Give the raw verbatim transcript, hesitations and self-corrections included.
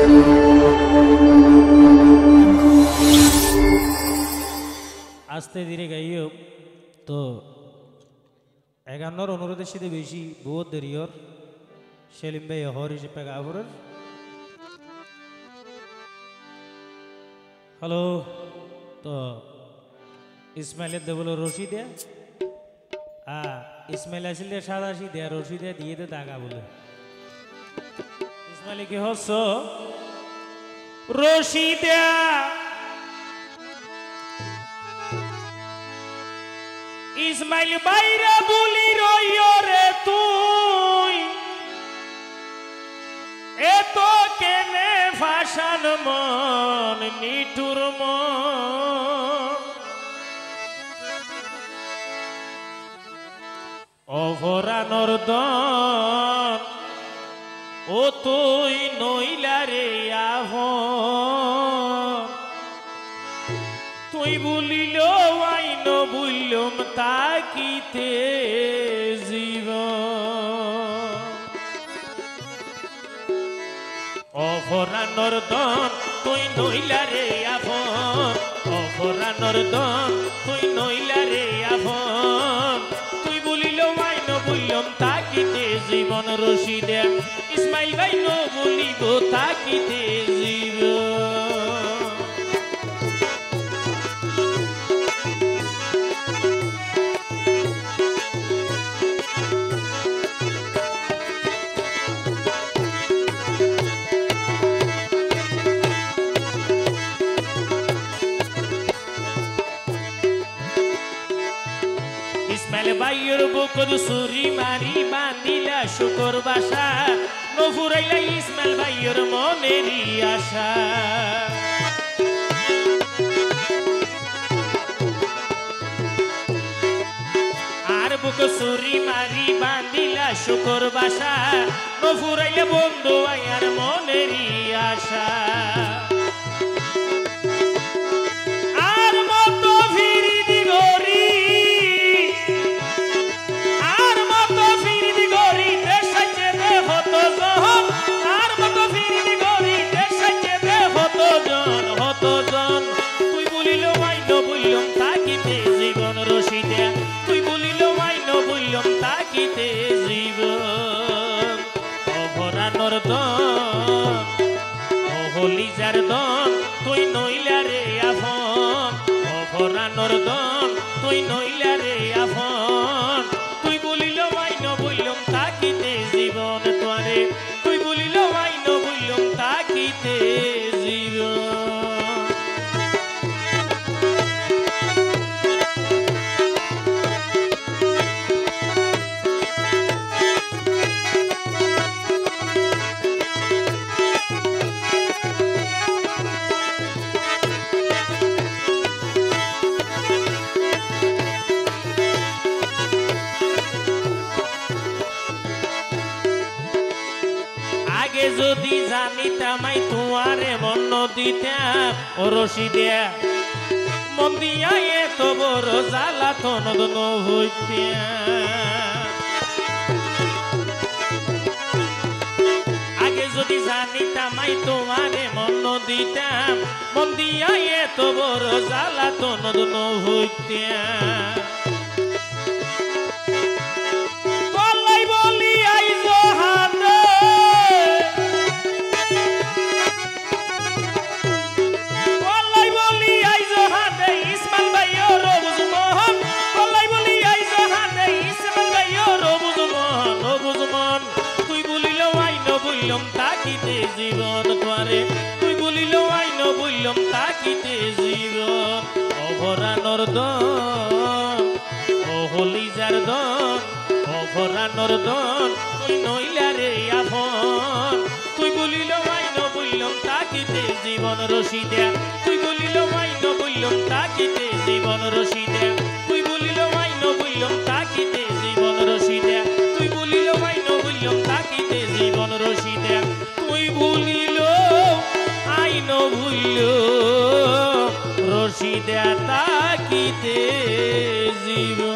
আস্তে ধীরে গাইও তো এগান্নর অনুরোধের সাথে বেশি বহুত দেরিয়র সেলিম ভাই হর হিসেবে গাবরের হ্যালো তো ইসমাইলের দেবল রশি দেয়া আ ইসমাইল আসিল দে সাদাশি দেয়া রশি দেয়া দিয়ে দে দাগা বলে ইসমাইল কি হস রশি দেয়া ইসমাইল বাইরা বলি রইও রে তুই এত কেনে ফাশান মন নিঠুর মন অভরানোর দন ও তুই নইলা রে আহন তুই বলিল আইন বললুম তাকিতে জীব অভরানোর দন তুই নইলা রে আভন অভরানোর দন তুই নইলা রে আভন তুই বলিল আইন বললুম তাকিতে জীবন রশি দে ইসমাইল ভাই ন বলিব তাকিতে জীব ইসমাইল ভাইয়ের বুকর সুরি মারি বান্দিলা শুকর বাসা নফুরাইলা ইসমাইল ভাইয়ের মনেরই আশা আর বুক সুরি মারি বান্দিলা শুকর বাসা নফুরাইলা বন্ধু আয়ার মনেরই আশা হলিজার দন তুই নইলা রে আভন অভরানোর দন তুই নইলা রে আভন তুই বলিল আইন বললুম তাকিতে জীবন তোরে তুই বলিল আইন বললুম তাকিতে জীবন যদি জানিতামাই তোমারে মন দিতাম ও রশি দেয়া মন দিয়া এত বড় জ্বালাতন হইতাম আগে যদি জানিতামাই তোমারে মন দিতাম মন দিয়া এত বড় জ্বালাতন হইতাম তাকিতে জীবন তোরে তুই বলিল আইন বললুম তাকিতে জীবন অভরানোর দন ও হলিজার দন অভরানোর দন তুই নইলা রে আভন তুই বলিল আইন বললুম তাকিতে জীবন রশি দেয়া তুই বলিল আইন বললুম তাকিতে জীবন রশি দেয়া তুই বলিল আইন বললুম তাকিতে জীবন রশি দেয়া তুই বলিল আইন বললুম তাকিতে জীবন রশি দেয়া তুই ভুলিল আইন ভুলিল রশি দেয়া তাকিতে জীবন